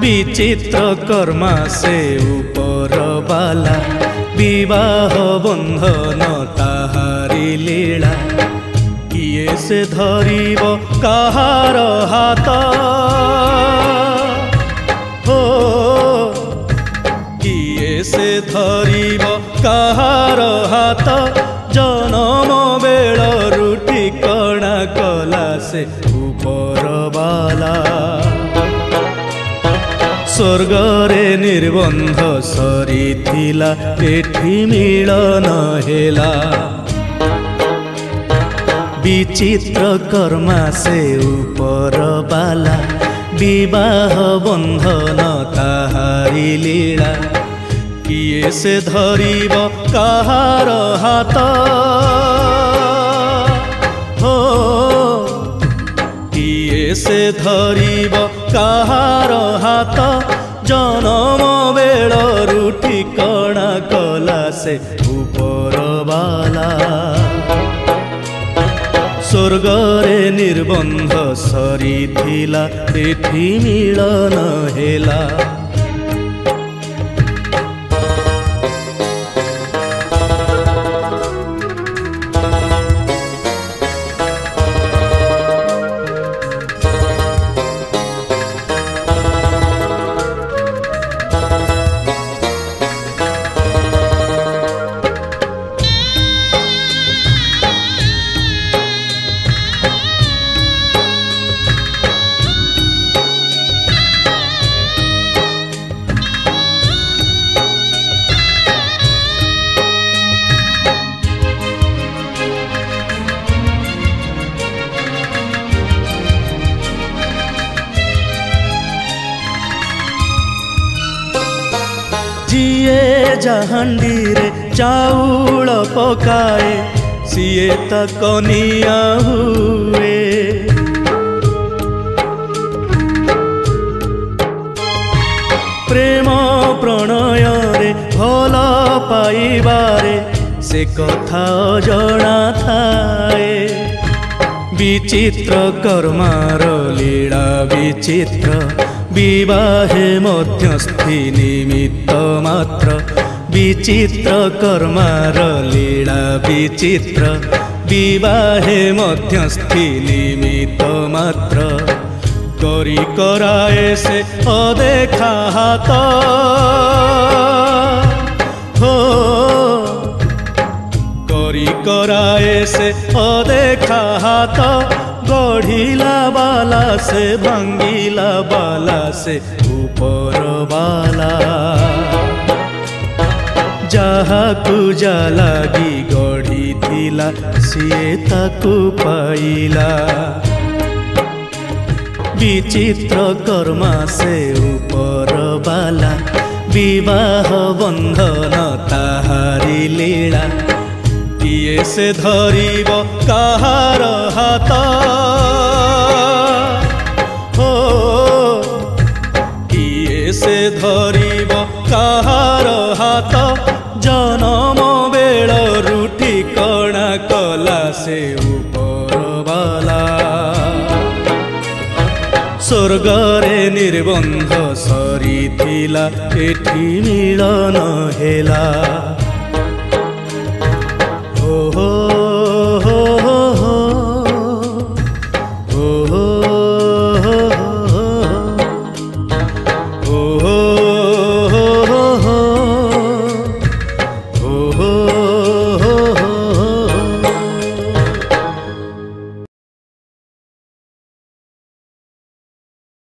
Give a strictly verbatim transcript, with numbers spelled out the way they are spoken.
विचित्र कर्मा से ऊपर बाला विवाह बंधन ताहारी लीला किए से धरिब कहार हाथ हो किए से धरिब कहार हाथ जनम बेलरू ठिकଣା कला से ऊपर बाला स्वर्गरे निर्बंध सरीथिला एठी मिलन हेला विचित्र कर्मा से ऊपर बाला विवाह बंधन ताहारी लीला किए से धरिब कहार हाथ हो किए से धरिब कहार हाथ जनम बेलरू ठिकଣା कला से ऊपर बाला स्वर्गरे निर्बंध सरीथिला एठी मिलन हेला जिए जहांडी रे चाउल पकाए सीए त कनिया हुए प्रेम प्रणय रे भल पाइबारे से कथा जणा थाए विचित्र कर्मार लीला विचित्र विवाहे मध्यस्थी निमित्त मात्र विचित्र कर्मार लीला विचित्र विवाहे मध्यस्थी निमित्त मात्र करी कराए से अदेखा हाथ हो करी कराए से अदेखा हाथ गढ़िला बाला से भांगिला बाला से ऊपर बाला जहाकू जा लागी गढ़ी थिला सीए ताकू पाइला विचित्र कर्मा से ऊपर बाला विवाह बंधन ताहारी लीला किए से धरिब कहार हाथ हो किए से धरिब कहार हाथ जनम बेलरू ठिकଣା कला से ऊपर बाला स्वर्गरे निर्बंध सरीथिला एठी मिलन हेला।